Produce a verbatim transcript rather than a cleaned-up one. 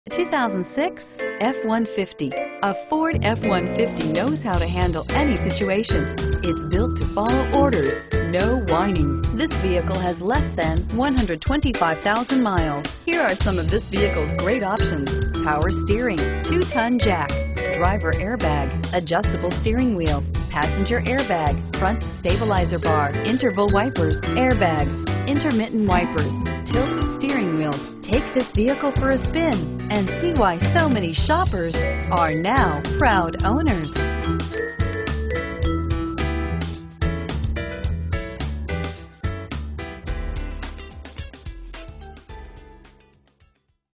two thousand six F one fifty. A Ford F one fifty knows how to handle any situation. It's built to follow orders, no whining. This vehicle has less than one hundred twenty-five thousand miles. Here are some of this vehicle's great options: power steering, two-ton jack, driver airbag, adjustable steering wheel, passenger airbag, front stabilizer bar, interval wipers, airbags, intermittent wipers, tilt steering wheel. Take this vehicle for a spin and see why so many shoppers are now proud owners.